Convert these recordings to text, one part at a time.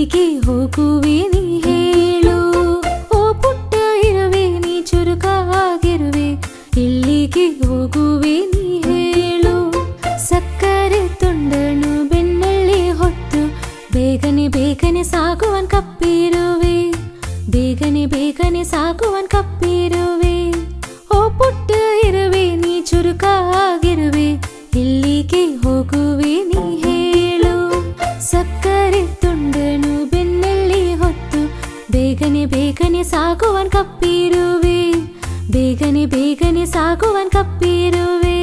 ಎಲ್ಲಿಗೆ ಹೋಗುವೆ ನೀ ಹೇಳು, ಓ ಪುಟ್ಟ ಇರುವೆ ನೀ ಚುರುಕಾಗಿರುವೆ, ಎಲ್ಲಿಗೆ ಹೋಗುವೆ ನೀ ಹೇಳು. ಸಕ್ಕರೆ ತುಂಡನು ಬೆನ್ನಲ್ಲಿ ಹೊತ್ತು ಬೇಗನೆ ಬೇಗನೆ ಸಾಗುವನ್ ಕಪ್ಪಿರುವೆ, ಬೇಗನೆ ಬೇಗನೆ ಸಾಗುವನ್ ಕಪ್ಪಿರುವೆ. ಓ ಪುಟ್ಟ ಇರುವೆ ನೀ ಚುರುಕಾಗಿರುವೆ, ಎಲ್ಲಿಗೆ ಹೋಗುವೆ ನೀ ಹೇಳು. ಸಕ್ಕರೆ ತುಂಡನು ಬೆನ್ನಲ್ಲಿ ಹೊತ್ತು ಬೇಗನೆ ಬೇಗನೆ ಸಾಗುವನ್ ಕಪ್ಪಿರುವೆ, ಬೇಗನೆ ಬೇಗನೆ ಸಾಗುವನ್ ಕಪ್ಪಿರುವೆ.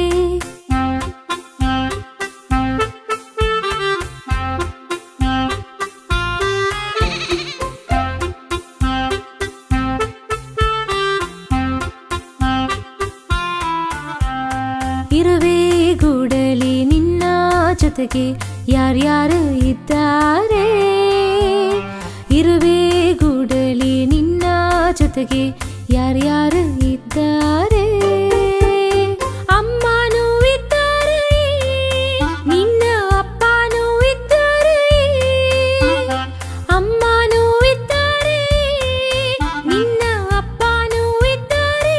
ಇರುವೆ ಗೂಡಲಿ ನಿನ್ನ ಜೊತೆಗೆ ಯಾರ್ಯಾರು ಇದ್ದಾರೆ, ಇರುವೆ ಗೂಡಲಿ ನಿನ್ನ ಜೊತೆಗೆ ಯಾರ್ಯಾರು ಇದ್ದಾರೆ. ಅಮ್ಮನೂ ಇದ್ದಾರೆ, ನಿನ್ನ ಅಪ್ಪನೂ ಇದ್ದಾರೆ, ಅಮ್ಮನೂ ಇದ್ದಾರೆ, ನಿನ್ನ ಅಪ್ಪನೂ ಇದ್ದಾರೆ.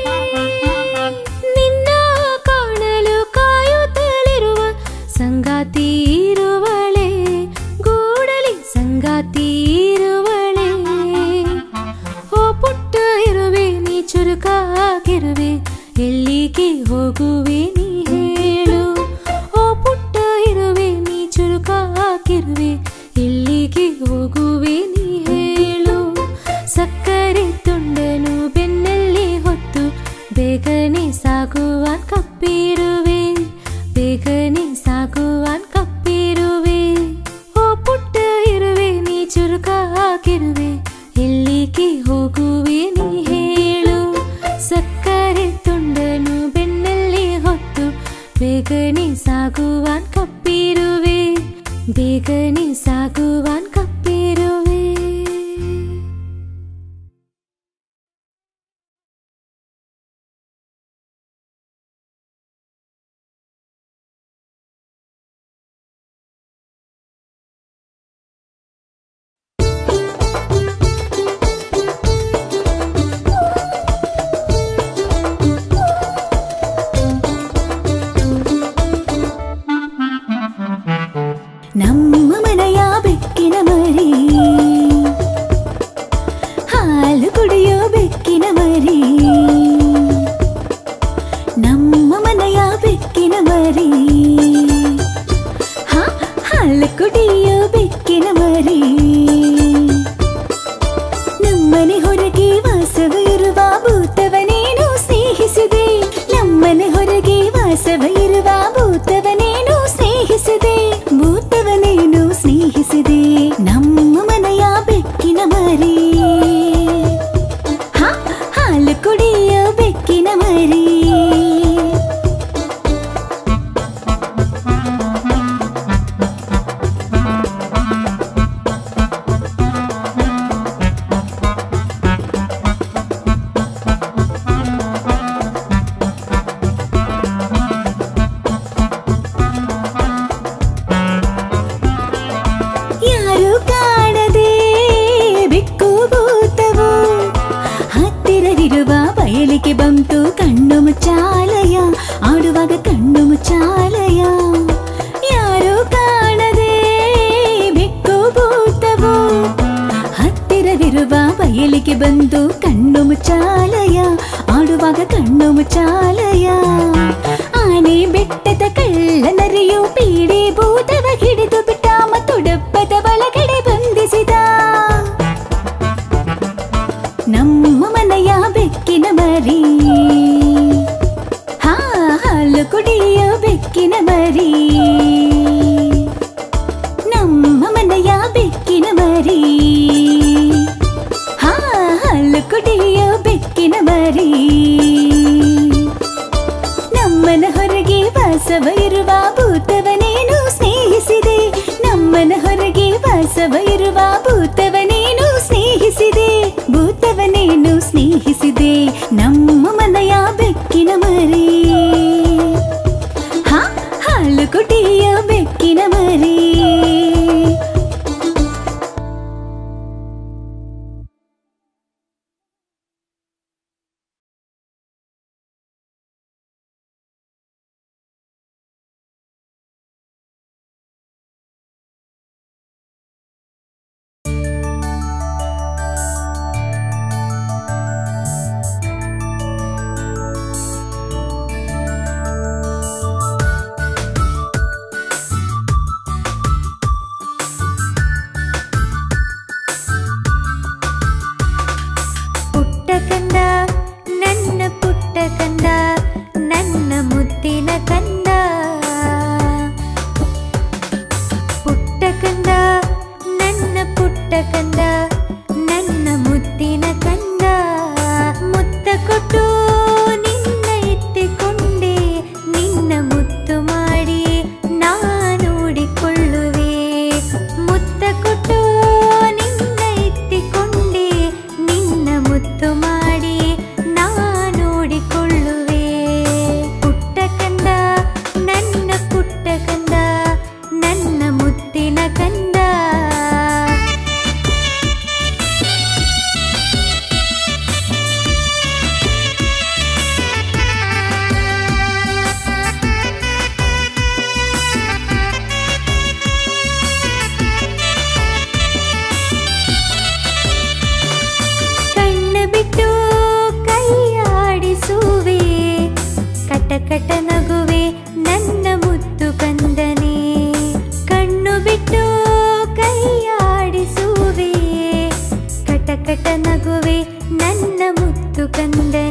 ನಿನ್ನ ಕಾಣಲು ಕಾಯುತ್ತಲಿರುವ ಸಂಗಾತಿ ಇರುವಳೆ, ಗೂಡಲಿ ಸಂಗಾತಿ ಇರುವಳೆ. ಓ ಪುಟ್ಟ ಇರುವೆ ನೀ ಚುರುಕಾಗಿರುವೆ, ಎಲ್ಲಿಗೆ ಹೋಗುವೆ ನೀ ಹೇಳು. ಓ ಪುಟ್ಟ ಇರುವೆ ನೀ ಚುರುಕಾಗಿರುವೆ, ಎಲ್ಲಿಗೆ ಹೋಗುವೆ ನೀ ಹೇಳು. ಸಕ್ಕರೆ ತುಂಡನು ಬೆನ್ನಲ್ಲಿ ಹೊತ್ತು ಬೇಗನೆ ಸಾಗುವನ್ ಕಪ್ಪಿರುವೆ, ಬೇಗನೆ ಸಾಗುವನ್ ಕಪ್ಪಿರುವೆ. ಓ ಪುಟ್ಟ ಇರುವೆ ನೀ ಚುರುಕಾಗಿರುವೆ, ಎಲ್ಲಿಗೆ ಹೋಗುವೆ ನೀ ಹೇಳು. ಸಕ್ಕರೆ ತುಂಡನು ಬೆನ್ನಲ್ಲಿ ಹೊತ್ತು ಬೇಗನೆ ಸಾಗುವನ್ ಕಪ್ಪಿರುವೆ, ಬೇಗನೆ ಸಾಗುವನ್ ಕಪ್ಪಿರುವೆ. ನಮ್ಮ ಮನೆಯ ಬೆಕ್ಕಿನ ಮರಿ, ಹಾಲು ಕುಡಿಯೋ ಬೆಕ್ಕಿನ ಮರಿ, ನಮ್ಮ ಮನೆಯ ಬೆಕ್ಕಿನ ಮರಿ, ಹಾಲು ಕುಡಿಯೋ ಬೆಕ್ಕಿನ ಮರಿ. ನಮ್ಮನೆ ಹೊರಗೆ ವಾಸವಿರುವ ಭೂತವನೇನು ಸ್ನೇಹಿಸಿದೆ, ನಮ್ಮನೆ ಹೊರಗೆ ವಾಸವಿರುವ ಭೂತವನೇನು ಸ್ನೇಹಿಸಿದೆ, ಭೂತವನೇನು ಸ್ನೇಹಿಸಿದೆ. ನಮ್ಮ ಮನೆಯ ಬೆಕ್ಕಿನ ಮರಿ, ಹಾಲು ಕುಡಿಯೋ ಬೆಕ್ಕಿನ ಮರಿ. ಯಾರು ಕಾಣದೆ ಬೆಕ್ಕು ಭೂತವು ಹತ್ತಿರವಿರುವ ಬಯಲಿಗೆ ಬಂತು ಕಣ್ಣು ಮುಚ್ಚಾಲಯ, ಆಡುವಾಗ ಕಣ್ಣು ಮುಚ್ಚಾಲಯ. ಯಾರು ಕಾಣದೆ ಬೆಕ್ಕು ಭೂತವು ಹತ್ತಿರವಿರುವ ಬಯಲಿಗೆ ಬಂತು ಕಣ್ಣು ಮುಚ್ಚಾಲಯ, ಆಡುವಾಗ ಕಣ್ಣು ಮುಚ್ಚಾಲಯ. ಆನೆ ಬೆಟ್ಟದ ಕಳ್ಳನರಿಯು ಪೀಡೆ ಭೂತವ ಹಿಡಿದು ಬಿಟ್ಟ, ಮತ್ತುಡಬ್ಬದ ಒಳಗಡೆ ಬಂಧಿಸಿದ. ನಮ್ಮ ಮನೆಯ ಬೆಕ್ಕಿನ ಮರಿ, ಹಾಲು ಕುಡಿಯೋ ಬೆಕ್ಕಿನ ಮರಿ, ನಮ್ಮ ಮನೆಯ ಬೆಕ್ಕಿನ ಮರಿ, ಹಾಲು ಕುಡಿಯೋ ಬೆಕ್ಕಿನ ಮರಿ. ನಮ್ಮನ ಹೊರಗೆ ವಾಸವ ಇರುವ ಭೂತವನೇನು ಸ್ನೇಹಿಸಿದೆ, ನಮ್ಮನ ಹೊರಗೆ ವಾಸವ ಇರುವ ಭೂತವನೇನು ಸ್ನೇಹಿಸಿದೆ, ಭೂತವನೇನು ಸ್ನೇಹಿಸಿದೆ. ನಮ್ಮ ಮನೆಯ ಬೆಕ್ಕಿನ ಮರಿ, ಹಾಲು ಕುಡಿಯೋ ಬೆಕ್ಕಿನ ಮರಿ. ಕಂದ ನನ್ನ ಪುಟ್ಟ ಕಂದ ನನ್ನ ಮುದ್ದಿನ ಕಂದ ಪುಟ್ಟ ಕಂದ ನನ್ನ ಪುಟ್ಟ ಕಂದ ನನ್ನ ಮುದ್ದಿನ ಕಂದ ಮುತ್ತ ಕೊಟ್ಟು ನಿನ್ನ ಎತ್ತಿಕೊಂಡೆ ನಿನ್ನ ಮುತ್ತು ಮಾಡಿ ನಾ ನೋಡಿಕೊಳ್ಳುವೆ ಮುತ್ತ ಕೊಟ್ಟು ನಿನ್ನ ಎತ್ತಿಕೊಂಡೆ ನಿನ್ನ ಮುತ್ತು ಮಾಡಿ ನಾ ನೋಡಿಕೊಳ್ಳುವೆ ಪುಟ್ಟ ಕಂದ ನನ್ನ ಪುಟ್ಟ ಕಂದ ನನ್ನ ಮುತ್ತಿನ ಕಂದ ಬಿಟ್ಟು ಕೈಯಾಡಿಸುವೆ ಕಟಕಟ ನಗುವೆ ನನ್ನ ಮುತ್ತು ಕಂದನೆ ಕಣ್ಣು ಬಿಟ್ಟು ಕೈಯಾಡಿಸುವೆ ಕಟಕಟ ನಗುವೆ ನನ್ನ ಮುತ್ತು ಕಂದನೆ